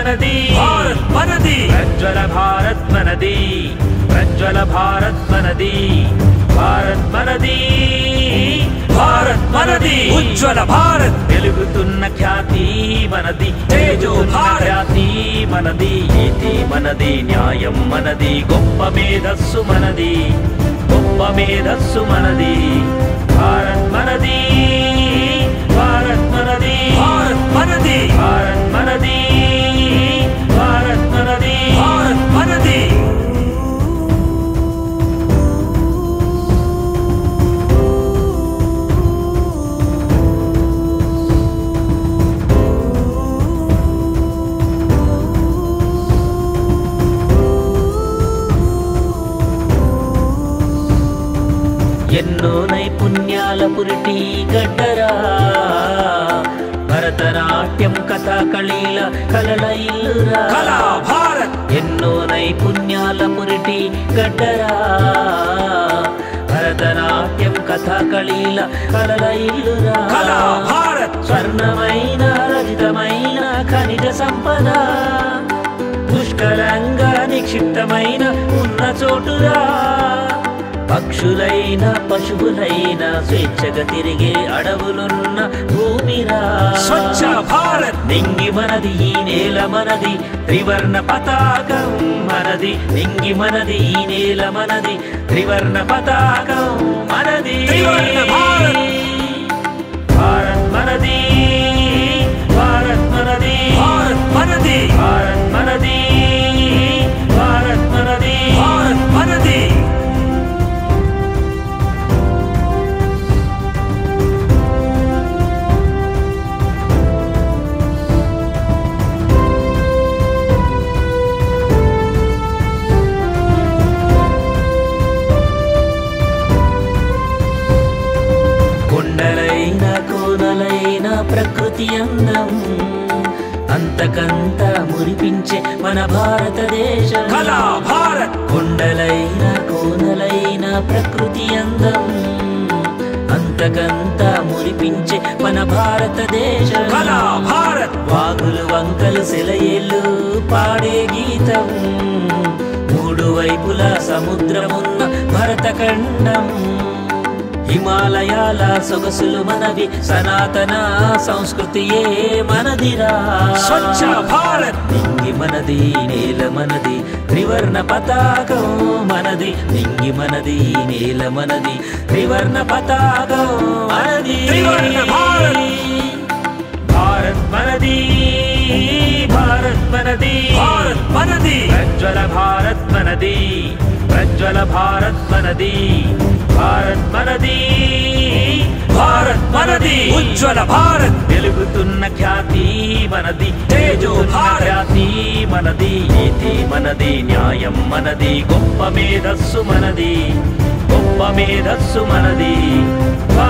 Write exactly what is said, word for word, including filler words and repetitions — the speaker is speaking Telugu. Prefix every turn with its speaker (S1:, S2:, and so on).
S1: మనది భారత్ మనది ప్రజ్వల భారత్ మనది ప్రజ్వల భారత్ మనది భారత్ మనది భారత్ మనది ఉజ్వల భారత్ వెలుగుతున్న ఖ్యాతి మనది తేజో ఖ్యాతి మనది నీతి మనది న్యాయం మనది గొప్ప మేధస్సు మనది గొప్ప మేధస్సు మనది భారత్ మనది భారత్ మనది భారత్ మనది భారత్ మనది భారత్ మనది భారత్ మనది ఎన్నో నైపుణ్యాల పురిటి గడ్డరా భరతనాట్యం కథాకళీల కలల ఇల్లురా కళా భారత్ ఎన్నో నైపుణ్యాల పురిటి గడ్డరా భరతనాట్యం కథాకళీల కలల ఇల్లురా కళా భారత్ స్వర్ణమైన రజితమైన ఖనిజ సంపద పుష్కలంగా నిక్షిప్తమైన ఉన్న చోటురా పక్షులైన పశువులైన స్వేచ్ఛగా తిరిగే అడవులున్న భూమిరా స్వచ్ఛ భారత్ నింగి మనది ఈ నేల మనది త్రివర్ణ పతాకం మనది నింగి మనది ఈ నేల మనది త్రివర్ణ పతాకం మనది భారత్ భారత్ మనది భారత్ మనది భారత్ మనది భారత్ మనది భారత్ మనది భారత్ మనది కొండలైన కోనలైన ప్రకృతి అందం అంతకంత మురిపించే మన భారతదేశం కళా భారత్ కొండలైన కోనలైన ప్రకృతి అందం అంతకంత మురిపించే మన భారతదేశం కళా భారత్ వాగులు వంకలు సెలయేళ్ళు పాడే గీతం మూడు వైపుల సముద్రమున్న భరతఖండం హిమాలయాల సొగసులు మనవి సనాతన సంస్కృతియే మనదిరా స్వచ్ఛ భారత్ నింగి మనది నేల మనది త్రివర్ణ పతాకం మనది నింగి మనది నేల మనది త్రివర్ణ పతాకం మనది భారత్ భారత్ మనది భారత్ మనది భారత్ మనది ప్రజ్వల భారత్ మనది ప్రజ్వల భారత్ మనది భారత్ మనది భారత్ మనది ఉజ్వల భారత్ వెలుగుతున్న ఖ్యాతి మనది తేజో ఖ్యాతి మనది నీతి మనది న్యాయం మనది గొప్ప మేధస్సు మనది గొప్ప మేధస్సు మనది